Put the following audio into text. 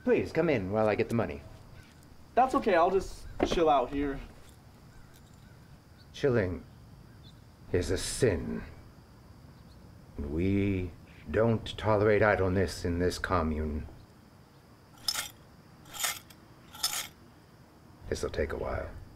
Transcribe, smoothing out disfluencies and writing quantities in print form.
Please, come in while I get the money. That's okay, I'll just chill out here. Chilling is a sin. We don't tolerate idleness in this commune. This'll take a while.